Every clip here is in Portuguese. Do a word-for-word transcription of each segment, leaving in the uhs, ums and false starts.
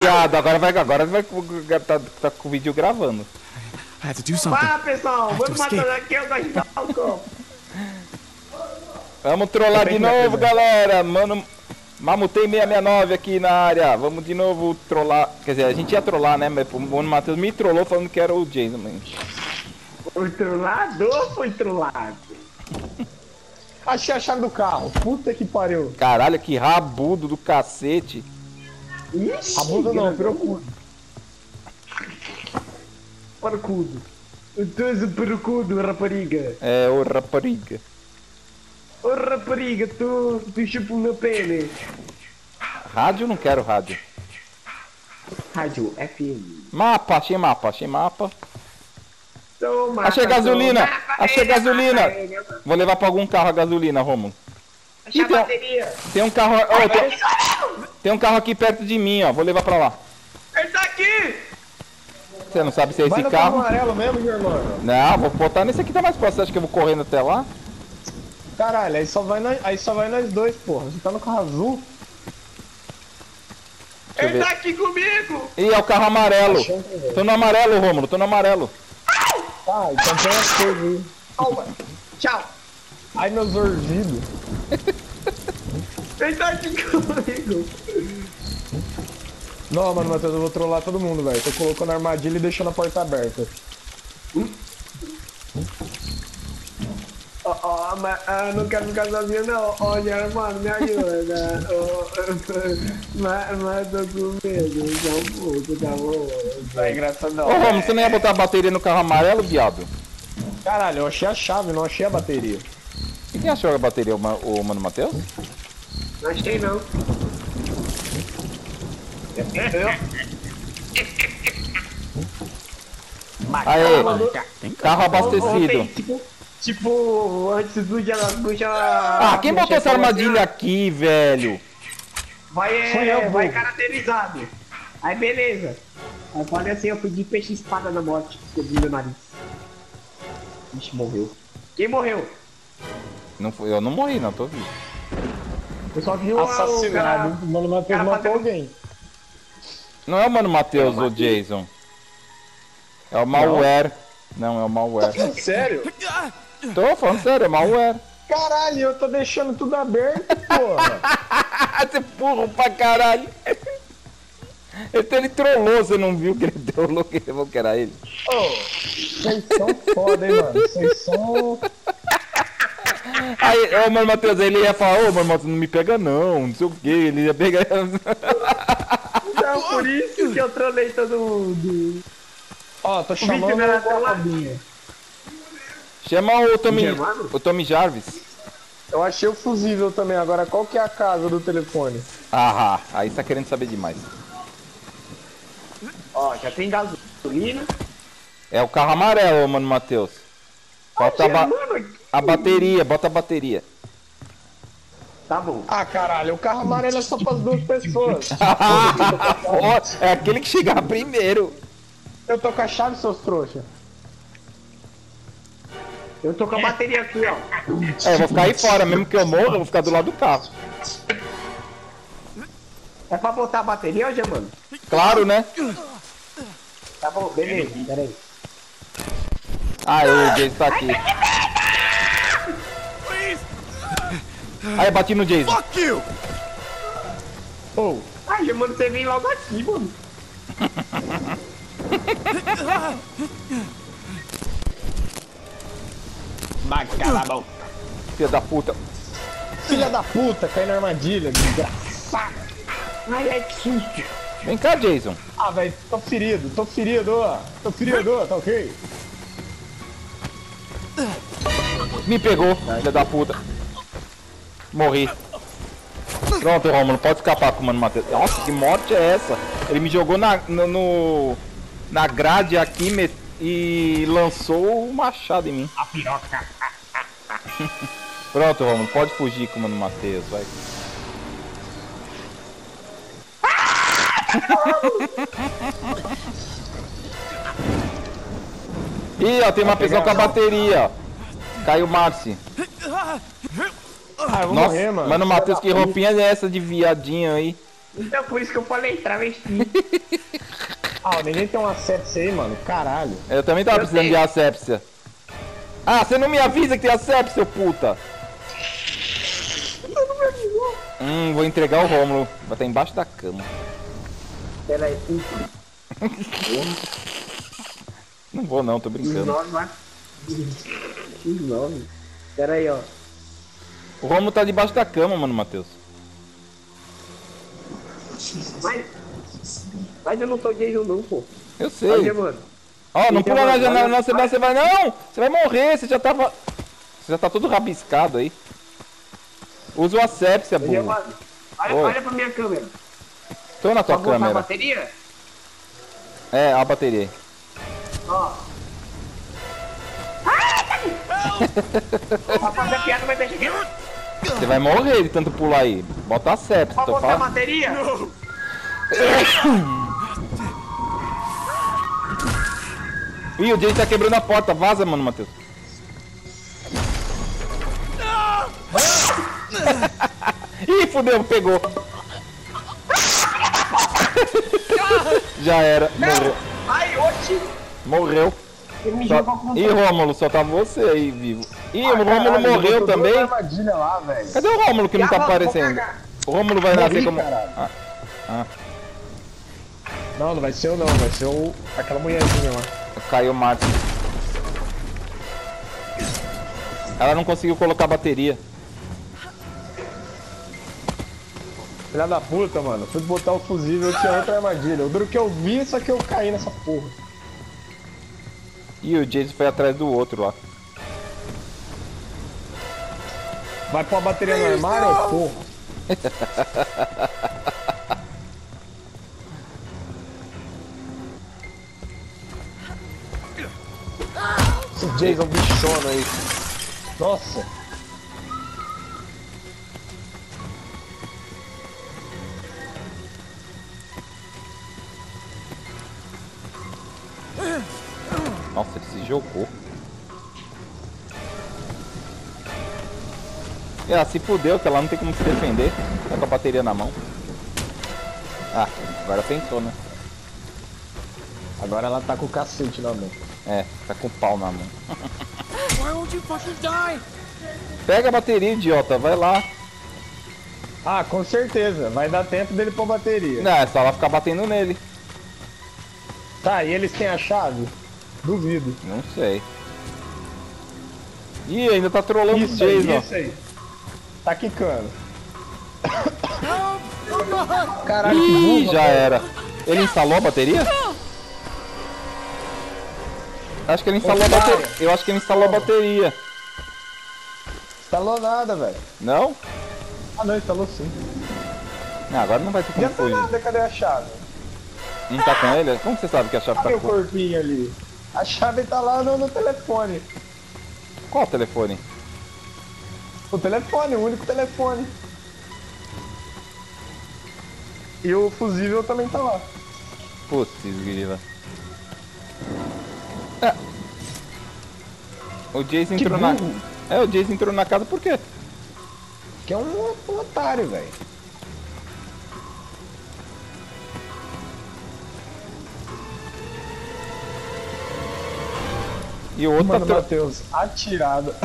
Viado, agora vai, agora vai, tá, tá com o vídeo gravando. I have to do something. Para, pessoal, vamos matar aqui, eu gosto de dar o copo. Vamos trollar de novo, galera. Mano, Mamutei seiscentos e sessenta e nove aqui na área. Vamos de novo trollar. Quer dizer, a gente ia trollar, né? Mas o Mano Matheus me trollou falando que era o Jason, mano. Foi trollado ou foi trollado? Achei a chave do carro. Puta que pariu. Caralho, que rabudo do cacete. Ixi, Rabudo não, virou cudo. Paracudo. Tu és o paracudo, rapariga. É, ô rapariga. Ô rapariga, tu, tu chupa o meu pênis. Rádio, não quero rádio. Rádio F M. Mapa, achei mapa, achei mapa. Toma, Achei gasolina, achei gasolina. Ele, Vou levar pra algum carro a gasolina, Romulo. achei a Então- bateria. Tem um carro, ó, tem, tem um carro aqui perto de mim, ó. Vou levar pra lá. Ele tá aqui! Você não sabe se é Vai esse no carro carro? amarelo mesmo, Germano. Não, vou botar nesse aqui, tá mais próximo. Você acha que eu vou correndo até lá? Caralho, aí só vai nós, aí só vai nós dois, porra. Você tá no carro azul? Deixa eu Ele ver. tá aqui comigo! Ih, é o carro amarelo. Achando que é. Tô no amarelo, Rômulo, tô no amarelo. Tá, então tem as coisas aí. Toma! Tchau! Ai, meus ouvidos. Ele tá aqui comigo! Não, mano, Matheus, eu vou trollar todo mundo, velho. Tô colocando a armadilha e deixando a porta aberta. Ó, ó, mas ah, não quero ficar sozinho não. Olha, mano, me ajuda. Ó, mas, mas tô com medo, já um pouco, tá bom? Não é engraçado não. Ô, Rômulo, você não ia botar a bateria no carro amarelo, viado? Caralho, eu achei a chave, não achei a bateria. E quem achou a bateria, o, Ma- o Mano Matheus? Não achei não. Aê, Tem carro abastecido. Ontem, tipo, tipo, antes do dia das bruxas... Ah, quem botou essa armadilha aqui, velho? Vai, Foi é, eu, vai bobo. caracterizado. Aí beleza. Aí eu falei assim, eu fui de peixe espada na morte, escrevi no meu nariz. Ixi, morreu. Quem morreu? Não, foi- eu não morri, não, tô vivo. Eu só vi o Assassinado. o cara... O Mano Matheus cara matou fazendo- alguém. Não é o Mano Matheus, o Jason. É o malware. Não, é o malware. Sério? Tô falando sério, é malware. Caralho, eu tô deixando tudo aberto, porra. Você burro pra caralho. Ele, ele trollou, você não viu que ele trollou que ele falou que era ele? Ô, vocês são foda, hein, mano. Vocês são... Aí, ô Mano Matheus, ele ia falar, ô Mano Matheus, não me pega não, não sei o que, ele ia pegar. Então, por isso que eu trolei todo mundo. Ó, tô vídeo chamando era o trollado. Robinho. Chama o Tommy, Germano? o Tommy Jarvis. Eu achei o fusível também. Agora, qual que é a casa do telefone? Ah, aí você tá querendo saber demais. Ó, já tem gasolina. É o carro amarelo, Mano Matheus. Bota a, ba Germano, a bateria, bota a bateria. tá bom. Ah, caralho, o carro amarelo é só pras duas pessoas. Ó, é aquele que chegar primeiro. Eu tô com a chave, seus trouxa. Eu tô com a bateria aqui, ó. É, eu vou ficar aí fora, mesmo que eu morra, eu vou ficar do lado do carro. É pra botar a bateria, ó, Germano? Claro, né? Tá bom, beleza, peraí. Aí, o Jason tá aqui. Aí, bati no Jason. Fuck you! Ô, Ai, Germano, você vem logo aqui, mano. vai calar a boca. Filha da puta. Filha da puta, cai na armadilha, desgraçado. Ai, ai, que susto. Vem cá, Jason. Ah, velho, tô ferido, tô ferido, ó. Tô ferido, ó, tá ok? Me pegou, filha da puta. Morri. Pronto, Romulo, pode escapar com o Mano Matheus. Nossa, que morte é essa? Ele me jogou na, no, no- na grade aqui me- e lançou o machado em mim. A piroca. Pronto, Romulo, pode fugir com o Mano Matheus, vai. Ih, ó, tem uma pessoa com a bateria, ó. Caiu o Marci. Ah, eu vou Nossa, morrer, mano. Mano Matheus, que roupinha é essa de viadinho aí? Então por isso que eu falei travesti. Ah, ninguém tem uma asepsia aí, mano. Caralho. Eu também tava Eu precisando tenho. de asepsia. Ah, você não me avisa que tem asepsia, seu puta. Hum, vou entregar o Rômulo. Vai estar embaixo da cama. Pera aí, Não vou não, tô brincando. nove, vai. nove. Pera aí, ó. O Rômulo tá debaixo da cama, mano, Matheus. Mas. Mas eu não sou Jason não, pô. Eu sei. Olha, mano. Ó, não Então, pula na mano, janela olha- não, senão você vai... Não! Você vai morrer, você já tava... Você já tá todo rabiscado aí. Usa o asepsia, Olha, burro. mano. Olha, Oi. olha pra minha câmera. Tô na tua Pra botar a câmera. bateria? É, a bateria aí. Ó. Pra fazer piada, mas deixa aqui. Você vai morrer de tanto pular aí. Bota a sepsia, Pra tô botar a falando. bateria? Ih, o Jay tá quebrando a porta. Vaza, mano, Matheus. Ih, fudeu, pegou. Já era, morreu. Ai, oxi. Morreu. Ele me Só... jogou com Ih, Rômulo, só tá você aí vivo. Ih, o Rômulo Caralho, morreu botou também. duas armadilhas lá, velho. Cadê o Rômulo que não tá Ah, vou aparecendo? cagar. O Rômulo vai nascer Morri, como... caralho. Ah, ah, Não, não vai ser eu não, vai ser o... aquela mulherzinha lá. caiu o Marcos. Ela não conseguiu colocar bateria. Filha da puta, mano. Fui botar o fusível, eu tinha outra armadilha. O duro que eu vi, só que eu caí nessa porra. Ih, o Jason foi atrás do outro lá. Vai pôr a bateria no armário, ô porra. Esse Jason bichona aí. Nossa. Nossa, ele se jogou. E ela se fudeu, que ela não tem como se defender. Tá com a bateria na mão. Ah, agora pensou, né? Agora ela tá com o cacete na mão. É, tá com o pau na mão. Why won't you fucking die? Pega a bateria, idiota, vai lá. Ah, com certeza. Vai dar tempo dele pôr bateria. Não, é só ela ficar batendo nele. Tá, e eles têm a chave? Duvido. Não sei. Ih, ainda tá trolando o Isso aí, Jason. isso aí. Tá quicando. Caralho, que Ih, burro, já velho. era. Ele instalou a bateria? Acho que ele instalou a Otário. bateria. Eu acho que ele instalou a bateria. Instalou nada, velho. Não? Ah, não, instalou sim. Não, agora não vai ter como Já tá fugir. nada, cadê a chave? Não tá com ele? Como você sabe que a chave Cadê tá o com... corpinho ali? A chave tá lá no, no telefone. Qual o telefone? O telefone, o único telefone. E o fusível também tá lá. Putz, grila. É. O Jason Que entrou na... burro. É, o Jason entrou na casa por quê? Que é um, um otário, velho. E o outro Mano, tá... Tro... Matheus, atirado.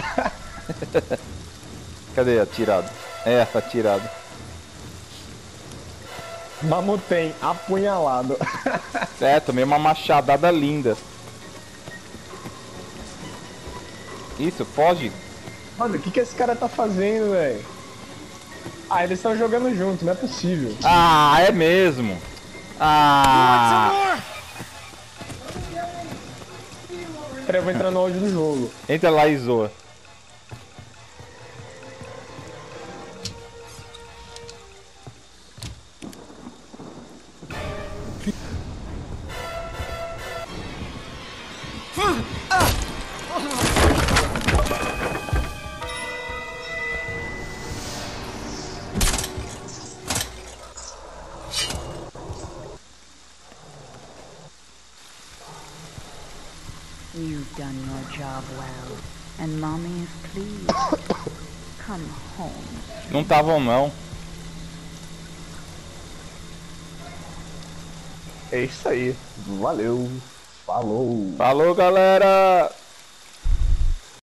Cadê? Atirado. É, tá atirado. Mamutem, apunhalado. É, tomei uma machadada linda. Isso, foge. Mano, o que, que esse cara tá fazendo, velho? Ah, eles estão jogando junto, não é possível. Ah, é mesmo. Ah. Peraí, eu vou entrar no áudio do jogo. Entra lá e zoa. You've done your job well, and Mommy is pleased. Come home. Não estavam não. É isso aí. Valeu. Falou. Falou, galera!